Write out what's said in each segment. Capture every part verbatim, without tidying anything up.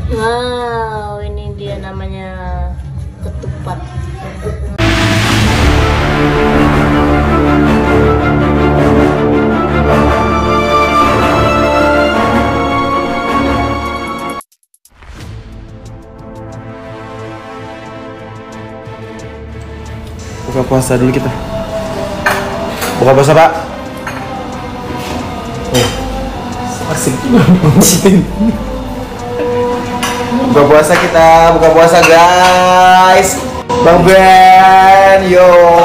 Wow, ini dia namanya ketupat. Buka puasa dulu kita. Buka puasa, Pak. Oh, asik. Buka puasa kita, buka puasa guys. Bang Ben, yo.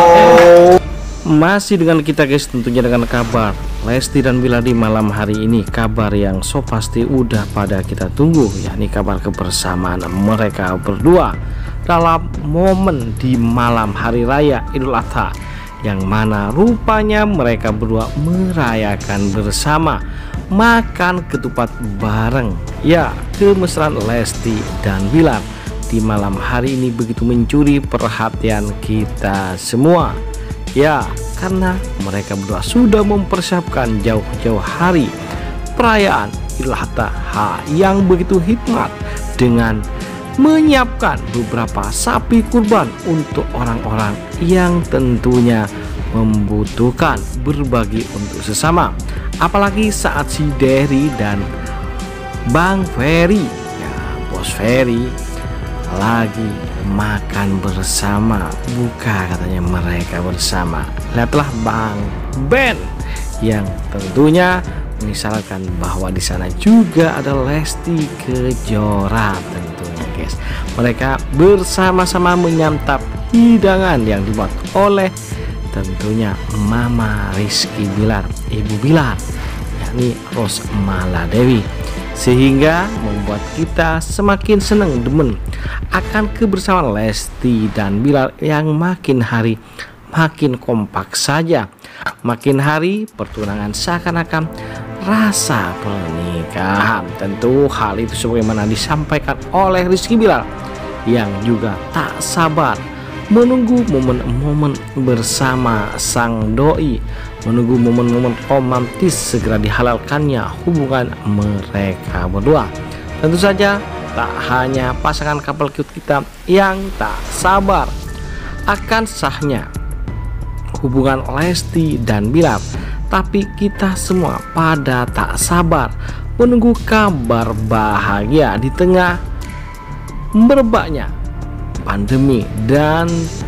Masih dengan kita guys, tentunya dengan kabar Lesti dan Bilar di malam hari ini. Kabar yang so pasti udah pada kita tunggu, yakni kabar kebersamaan mereka berdua dalam momen di malam hari raya Idul Adha, yang mana rupanya mereka berdua merayakan bersama, makan ketupat bareng. Ya, kemesraan Lesti dan Bilar di malam hari ini begitu mencuri perhatian kita semua. Ya, karena mereka berdua sudah mempersiapkan jauh-jauh hari perayaan Idul Adha yang begitu hikmat dengan menyiapkan beberapa sapi kurban untuk orang-orang yang tentunya membutuhkan, berbagi untuk sesama. Apalagi saat si Derry dan Bang Ferry, ya Bos Ferry, lagi makan bersama, buka katanya mereka bersama. Lihatlah Bang Ben yang tentunya mengisyaratkan bahwa di sana juga ada Lesti Kejora tentunya guys. Mereka bersama-sama menyantap hidangan yang dibuat oleh tentunya Mama Rizky Bilar, Ibu Bilar, yakni Rosmala Dewi, sehingga membuat kita semakin senang demen akan kebersamaan Lesti dan Bilar yang makin hari makin kompak saja. Makin hari pertunangan seakan-akan rasa pernikahan. Tentu hal itu sebagaimana disampaikan oleh Rizky Bilar yang juga tak sabar menunggu momen-momen bersama sang doi, menunggu momen-momen romantis segera dihalalkannya hubungan mereka berdua. Tentu saja tak hanya pasangan couple cute kita yang tak sabar akan sahnya hubungan Lesti dan Bilar, tapi kita semua pada tak sabar menunggu kabar bahagia di tengah merebaknya pandemi dan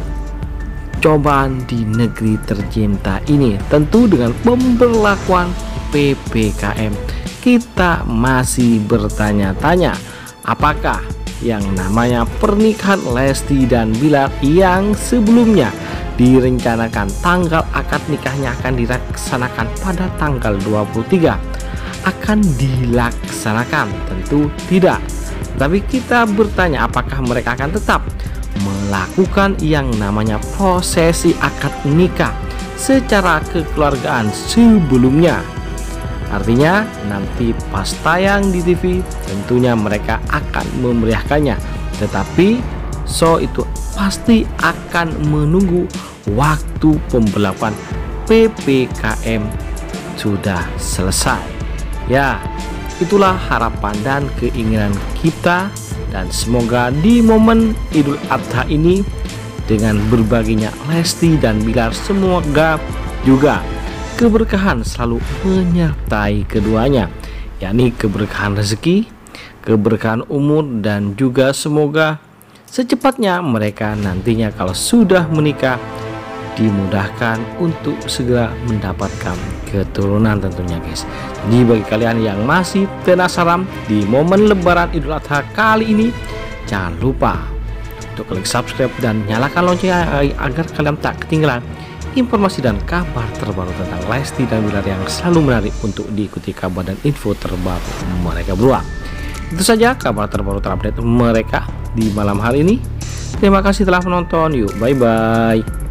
cobaan di negeri tercinta ini. Tentu dengan pemberlakuan P P K M, kita masih bertanya-tanya apakah yang namanya pernikahan Lesti dan Bilar yang sebelumnya direncanakan tanggal akad nikahnya akan dilaksanakan pada tanggal dua puluh tiga akan dilaksanakan? Tentu tidak. Tapi kita bertanya apakah mereka akan tetap melakukan yang namanya prosesi akad nikah secara kekeluargaan sebelumnya. Artinya nanti pas tayang di T V tentunya mereka akan memeriahkannya, tetapi so itu pasti akan menunggu waktu pemberlakuan P P K M sudah selesai. Ya, itulah harapan dan keinginan kita, dan semoga di momen Idul Adha ini dengan berbaginya Lesti dan Bilar, semoga juga keberkahan selalu menyertai keduanya, yakni keberkahan rezeki, keberkahan umur, dan juga semoga secepatnya mereka nantinya kalau sudah menikah dimudahkan untuk segera mendapatkan keturunan tentunya guys. Jadi bagi kalian yang masih penasaran di momen lebaran Idul Adha kali ini, jangan lupa untuk klik subscribe dan nyalakan loncengnya agar kalian tak ketinggalan informasi dan kabar terbaru tentang Lesti dan Bilar yang selalu menarik untuk diikuti kabar dan info terbaru mereka berdua. Itu saja kabar terbaru terupdate mereka di malam hari ini. Terima kasih telah menonton. Yuk, bye bye.